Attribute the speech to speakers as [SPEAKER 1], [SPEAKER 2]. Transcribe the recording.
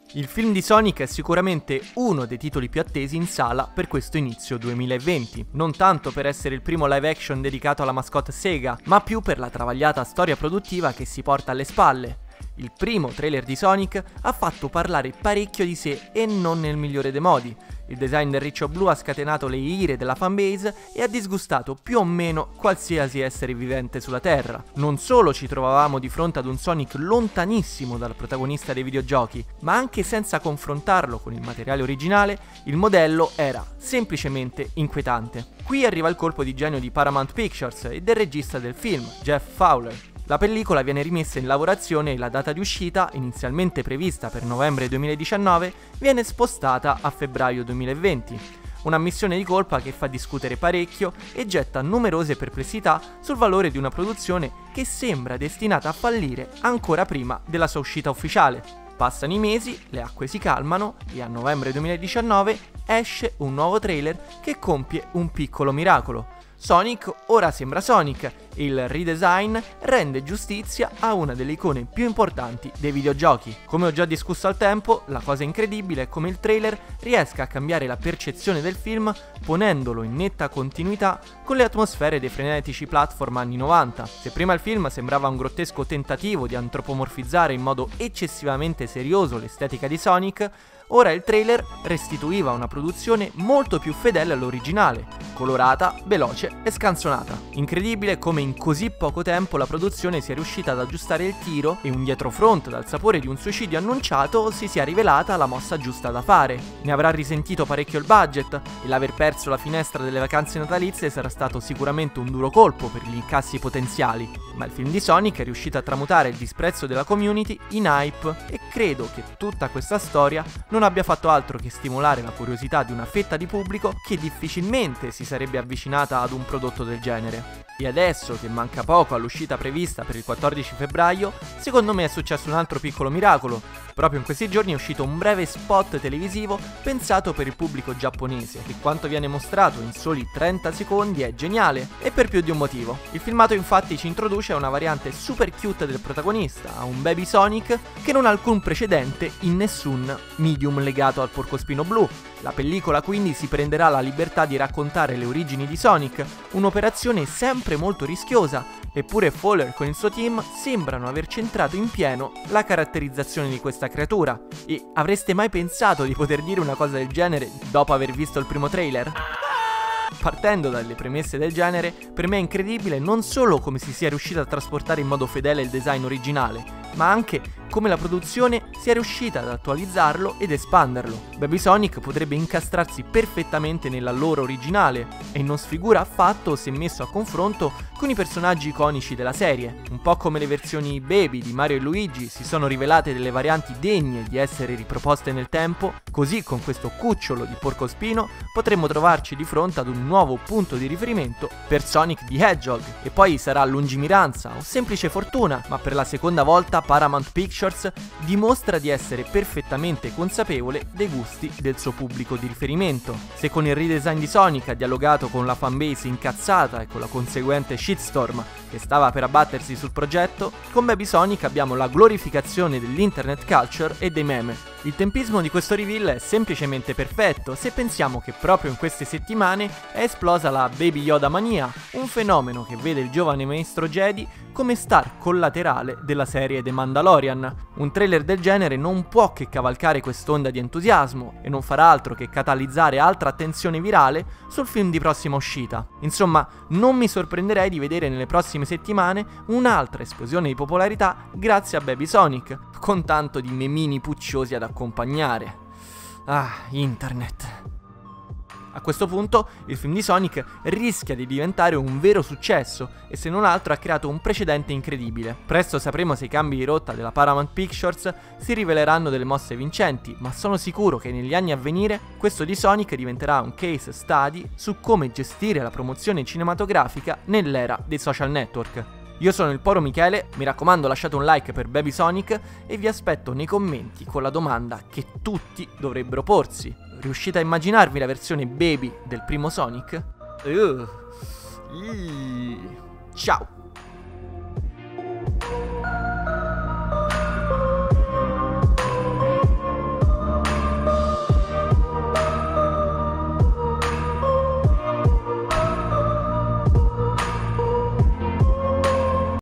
[SPEAKER 1] Il film di Sonic è sicuramente uno dei titoli più attesi in sala per questo inizio 2020, non tanto per essere il primo live action dedicato alla mascotte Sega, ma più per la travagliata storia produttiva che si porta alle spalle. Il primo trailer di Sonic ha fatto parlare parecchio di sé e non nel migliore dei modi. Il design del riccio blu ha scatenato le ire della fanbase e ha disgustato più o meno qualsiasi essere vivente sulla Terra. Non solo ci trovavamo di fronte ad un Sonic lontanissimo dal protagonista dei videogiochi, ma anche senza confrontarlo con il materiale originale, il modello era semplicemente inquietante. Qui arriva il colpo di genio di Paramount Pictures e del regista del film, Jeff Fowler. La pellicola viene rimessa in lavorazione e la data di uscita, inizialmente prevista per novembre 2019, viene spostata a febbraio 2020. Una missione di colpa che fa discutere parecchio e getta numerose perplessità sul valore di una produzione che sembra destinata a fallire ancora prima della sua uscita ufficiale. Passano i mesi, le acque si calmano e a novembre 2019 esce un nuovo trailer che compie un piccolo miracolo. Sonic ora sembra Sonic e il redesign rende giustizia a una delle icone più importanti dei videogiochi. Come ho già discusso al tempo, la cosa incredibile è come il trailer riesca a cambiare la percezione del film ponendolo in netta continuità con le atmosfere dei frenetici platform anni 90. Se prima il film sembrava un grottesco tentativo di antropomorfizzare in modo eccessivamente serioso l'estetica di Sonic, ora il trailer restituiva una produzione molto più fedele all'originale, colorata, veloce e scanzonata. Incredibile come in così poco tempo la produzione sia riuscita ad aggiustare il tiro e un dietrofront dal sapore di un suicidio annunciato si sia rivelata la mossa giusta da fare. Ne avrà risentito parecchio il budget e l'aver perso la finestra delle vacanze natalizie sarà stato sicuramente un duro colpo per gli incassi potenziali, ma il film di Sonic è riuscito a tramutare il disprezzo della community in hype e credo che tutta questa storia non abbia fatto altro che stimolare la curiosità di una fetta di pubblico che difficilmente si sarebbe avvicinata ad un prodotto del genere. E adesso che manca poco all'uscita prevista per il 14 febbraio, secondo me è successo un altro piccolo miracolo. Proprio in questi giorni è uscito un breve spot televisivo pensato per il pubblico giapponese e quanto viene mostrato in soli 30 secondi è geniale e per più di un motivo. Il filmato infatti ci introduce a una variante super cute del protagonista, a un baby Sonic che non ha alcun precedente in nessun medium legato al porcospino blu. La pellicola quindi si prenderà la libertà di raccontare le origini di Sonic, un'operazione sempre molto rischiosa, eppure Fowler con il suo team sembrano aver centrato in pieno la caratterizzazione di questa creatura. E avreste mai pensato di poter dire una cosa del genere dopo aver visto il primo trailer? Partendo dalle premesse del genere, per me è incredibile non solo come si sia riuscita a trasportare in modo fedele il design originale, ma anche come la produzione sia riuscita ad attualizzarlo ed espanderlo. Baby Sonic potrebbe incastrarsi perfettamente nella lore originale e non sfigura affatto se messo a confronto con i personaggi iconici della serie. Un po' come le versioni Baby di Mario e Luigi si sono rivelate delle varianti degne di essere riproposte nel tempo, così con questo cucciolo di porcospino potremmo trovarci di fronte ad un nuovo punto di riferimento per Sonic the Hedgehog. E poi sarà lungimiranza o semplice fortuna, ma per la seconda volta Paramount Pictures dimostra di essere perfettamente consapevole dei gusti del suo pubblico di riferimento. Se con il redesign di Sonic ha dialogato con la fanbase incazzata e con la conseguente shitstorm che stava per abbattersi sul progetto, con Baby Sonic abbiamo la glorificazione dell'internet culture e dei meme. Il tempismo di questo reveal è semplicemente perfetto se pensiamo che proprio in queste settimane è esplosa la Baby Yoda mania, un fenomeno che vede il giovane maestro Jedi come star collaterale della serie The Mandalorian. Un trailer del genere non può che cavalcare quest'onda di entusiasmo e non farà altro che catalizzare altra attenzione virale sul film di prossima uscita. Insomma, non mi sorprenderei di vedere nelle prossime settimane un'altra esplosione di popolarità grazie a Baby Sonic, con tanto di memini pucciosi ad accompagnare. Ah, internet. A questo punto il film di Sonic rischia di diventare un vero successo e se non altro ha creato un precedente incredibile. Presto sapremo se i cambi di rotta della Paramount Pictures si riveleranno delle mosse vincenti, ma sono sicuro che negli anni a venire questo di Sonic diventerà un case study su come gestire la promozione cinematografica nell'era dei social network. Io sono il Poro Michele, mi raccomando lasciate un like per Baby Sonic e vi aspetto nei commenti con la domanda che tutti dovrebbero porsi. Riuscite a immaginarvi la versione baby del primo Sonic? Ciao!